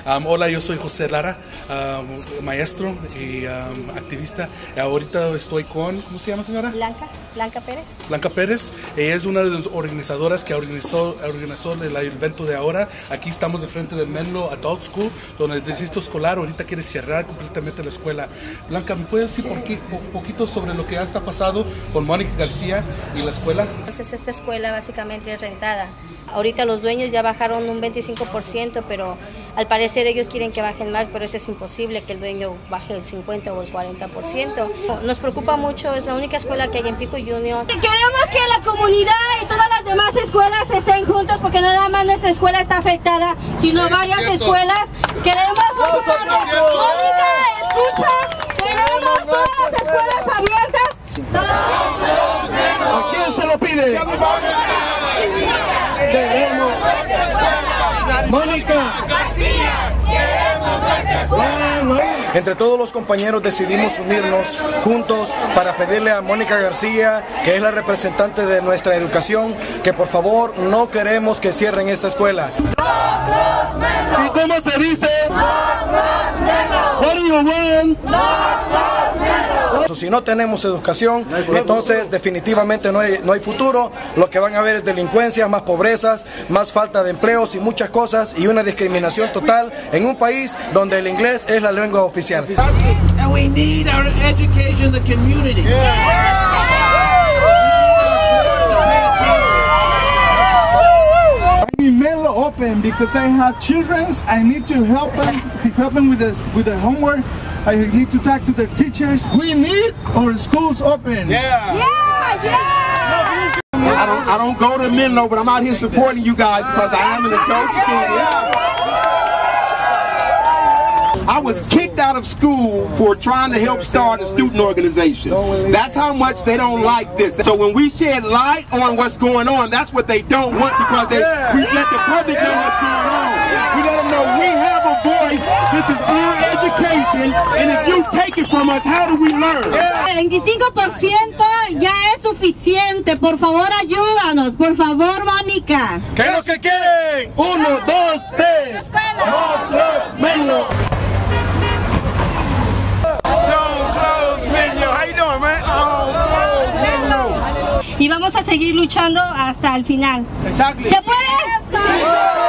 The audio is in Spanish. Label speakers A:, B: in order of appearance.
A: Hola, yo soy José Lara, maestro y activista. Ahorita estoy con, ¿cómo se llama, señora?
B: Blanca Pérez.
A: Blanca Pérez. Ella es una de las organizadoras que organizó el evento de ahora. Aquí estamos de frente del Menlo Adult School, donde el distrito escolar ahorita quiere cerrar completamente la escuela. Blanca, ¿me puedes decir un poquito sobre lo que ya está pasado con Mónica García y la escuela?
B: Entonces esta escuela básicamente es rentada. Ahorita los dueños ya bajaron un 25%, pero al parecer ellos quieren que bajen más, pero eso es imposible, que el dueño baje el 50 o el 40%. Nos preocupa mucho, es la única escuela que hay en Pico Junior.
C: Queremos que la comunidad y todas las demás escuelas estén juntos, porque no nada más nuestra escuela está afectada, sino varias escuelas. Queremos Mónica, escucha, queremos todas las escuelas abiertas.
D: ¿A quién se lo pide? Queremos Mónica García, queremos nuestra escuela.
E: Entre todos los compañeros decidimos unirnos juntos para pedirle a Mónica García, que es la representante de nuestra educación, que por favor no queremos que cierren esta escuela.
D: ¿Y cómo se dice? What do you want?
E: Si no tenemos educación, entonces definitivamente no hay futuro. Lo que van a ver es delincuencia, más pobrezas, más falta de empleos y muchas cosas, y una discriminación total en un país donde el inglés es la lengua oficial.
F: And we need our education in the community.
D: I need Menlo open because I have children. I need to help them with the homework. I need to talk to their teachers. We need our schools open.
G: I don't go to Menlo, but I'm out here supporting you guys because I am an adult student. I was kicked out of school for trying to help start a student organization. That's how much they don't like this. So when we shed light on what's going on, that's what they don't want, because we let the public know what's going on. We let them know we have a voice. This is our education, and if you take it from us, how do we learn?
C: El 25% ya es suficiente. Por favor, ayúdanos. Por favor, Mónica.
D: ¿Qué es lo que quieren? 1, 2, 3. Menlo.
C: Y vamos a seguir luchando hasta el final.
D: Exactly.
C: ¿Se puede? ¡Sí!